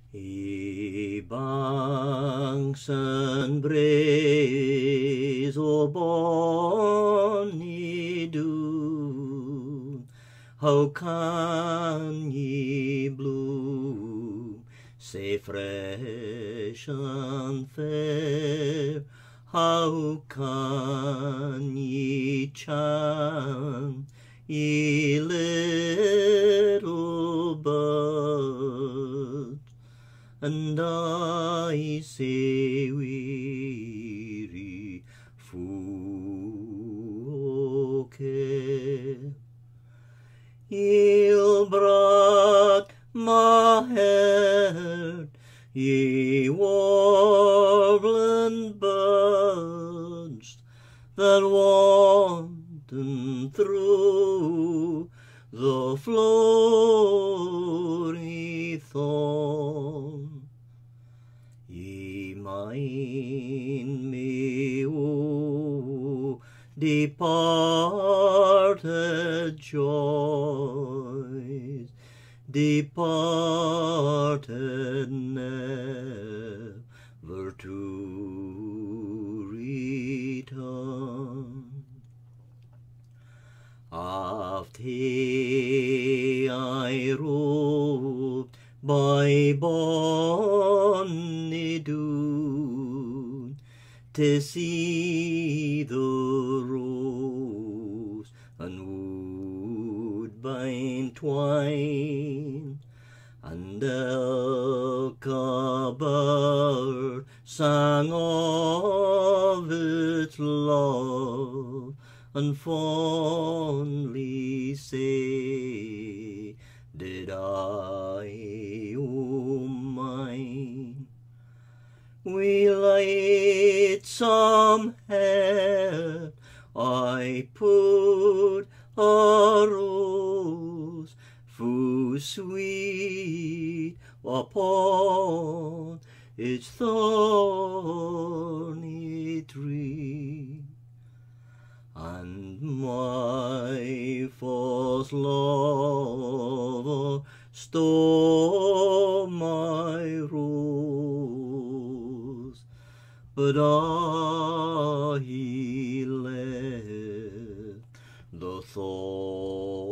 Ibang san breeze o bonny dune, how can ye bloom sae fresh and fair? How can ye chant, ye little birds? And I say weary folk, ye'll brought my heart, ye warbling birds that wanton through the flowery thorn. Ye mind me, O departed joys, departed never to return. Oft I roved by bonny dune to see the rose and woodbine twine, and ilka bird sang of its love, and fondly say did I, O mine. We light some hair, I put a rose full sweet upon its thorny tree. And my false lover stole my rose, but he left the thorn.